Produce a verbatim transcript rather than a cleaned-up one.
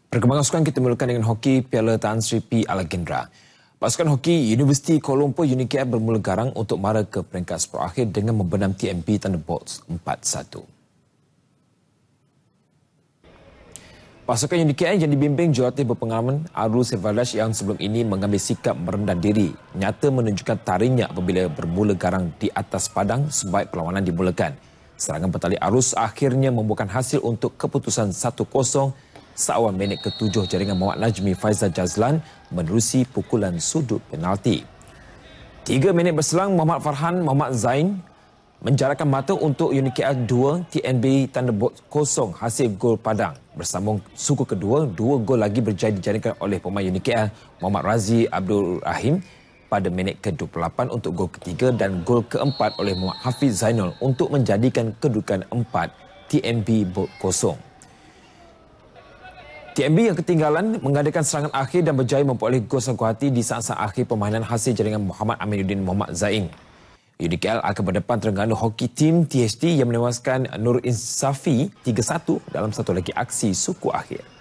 Perkembangan sukan kita mulakan dengan hoki Piala Tan Sri P. Alagendra. Pasukan hoki Universiti Kuala Lumpur U N I K L bermula garang untuk mara ke peringkat separuh akhir dengan membenam T M B Thunderbolts empat satu. Pasukan U N I K L yang dibimbing jurulatih berpengalaman Arul Sevadash yang sebelum ini mengambil sikap merendah diri nyata menunjukkan taringnya apabila bermula garang di atas padang sebaik perlawanan dimulakan. Serangan petali Arus akhirnya membuahkan hasil untuk keputusan satu kosong seawal minit ketujuh jaringan Muhammad Najmi Faizal Jazlan menerusi pukulan sudut penalti. Tiga minit berselang, Muhammad Farhan Muhammad Zain menjarakan mata untuk U N I K L dua, T N B Thunderbolts kosong hasil gol padang. Bersambung suku kedua, dua gol lagi berjaya dijaringkan oleh pemain U N I K L Muhammad Razi Abdul Rahim pada minit ke dua puluh lapan untuk gol ketiga dan gol keempat oleh Muhammad Hafiz Zainul untuk menjadikan kedudukan empat T N B kosong. T M B yang ketinggalan mengadakan serangan akhir dan berjaya memperoleh gol sangkuhati di saat-saat akhir permainan hasil jaringan Muhammad Aminuddin Muhammad Zain. U N I K L akan berdepan Terengganu Hoki Team T H T yang menewaskan Nur Insafi tiga satu dalam satu lagi aksi suku akhir.